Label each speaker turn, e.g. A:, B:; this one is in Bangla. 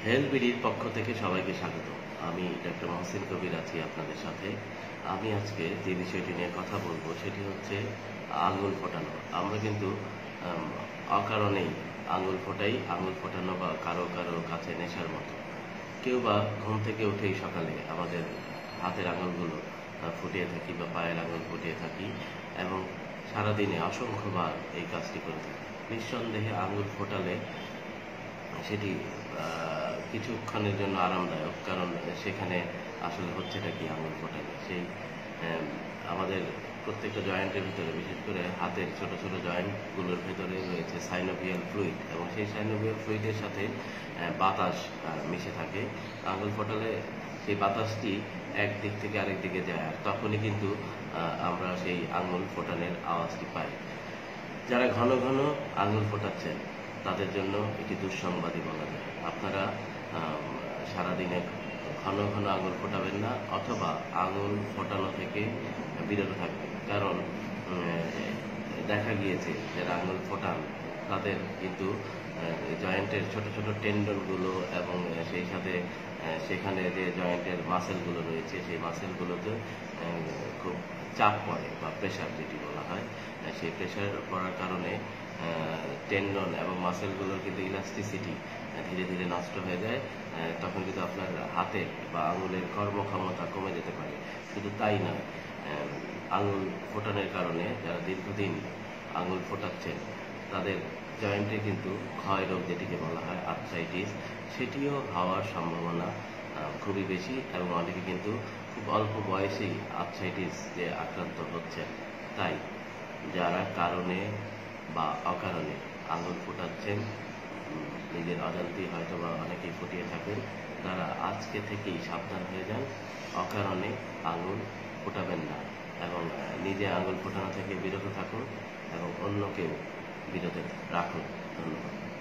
A: হেলথ বিডির পক্ষ থেকে সবাইকে স্বাগত। আমি ডক্টর মহসিন কবির আছি আপনাদের সাথে। আমি আজকে যে বিষয়টি নিয়ে কথা বলবো সেটি হচ্ছে আঙুল ফোটানো। আমরা কিন্তু অকারণেই আঙুল ফোটাই। আঙুল ফোটানো বা কারো কারো কাছে নেশার মতো। কেউ বা ঘুম থেকে উঠেই সকালে আমাদের হাতের আঙুলগুলো ফুটিয়ে থাকি বা পায়ের আঙুল ফুটিয়ে থাকি এবং সারাদিনে অসংখ্যবার এই কাজটি করে থাকি। নিঃসন্দেহে আঙুল ফোটালে সেটি কিছুক্ষণের জন্য আরামদায়ক, কারণ সেখানে আসলে হচ্ছেটা কি আঙুল ফোটালে সেই আমাদের প্রত্যেকটা জয়েন্টের ভিতরে, বিশেষ করে হাতের ছোট ছোট জয়েন্টগুলোর ভেতরে রয়েছে সাইনোভিয়াল ফ্লুইড এবং সেই সাইনোভিয়াল ফ্লুইডের সাথে বাতাস মিশে থাকে। আঙুল ফোটালে সেই বাতাসটি এক দিক থেকে আরেক দিকে যায়, আর তখনই কিন্তু আমরা সেই আঙুল ফোটানোর আওয়াজটি পাই। যারা ঘন ঘন আঙুল ফোটাচ্ছেন তাদের জন্য এটি দুঃসংবাদই বলা যায়। আপনারা সারাদিনে ঘন ঘন আঙুল ফোটাবেন না, অথবা আঙুল ফোটানো থেকে বিরত থাকবেন। কারণ দেখা গিয়েছে যারা আঙুল ফোটান তাদের কিন্তু জয়েন্টের ছোট ছোট টেন্ডনগুলো এবং সেই সাথে সেখানে যে জয়েন্টের মাসেলগুলো রয়েছে সেই মাসেলগুলোতে খুব চাপ পড়ে বা প্রেশার যেটি বলা হয়। সেই প্রেশার পড়ার কারণে টেন্ডন এবং মাসেলগুলোর কিন্তু ইলাস্টিসিটি ধীরে ধীরে নষ্ট হয়ে যায়। তখন কিন্তু আপনার হাতে বা আঙুলের কর্মক্ষমতা কমে যেতে পারে। শুধু তাই নয়, আঙুল ফোটানোর কারণে যারা দীর্ঘদিন আঙুল ফোটাচ্ছেন তাদের জয়েন্টে কিন্তু ক্ষয় রোগ যেটিকে বলা হয় আর্থ্রাইটিস, সেটিও হওয়ার সম্ভাবনা খুবই বেশি এবং অনেকে কিন্তু খুব অল্প বয়সেই আর্থ্রাইটিস যে আক্রান্ত হচ্ছেন। তাই যারা কারণে বা অকারণে আঙুল ফোটাচ্ছেন, নিজের অজান্তেই হয়তো বা অনেকেই ফুটিয়ে থাকেন, তারা আজকে থেকেই সাবধান হয়ে যান। অকারণে আঙুল ফোটাবেন না এবং নিজে আঙুল ফোটানো থেকে বিরত থাকুন এবং অন্যকেও বিরত রাখুন। ধন্যবাদ।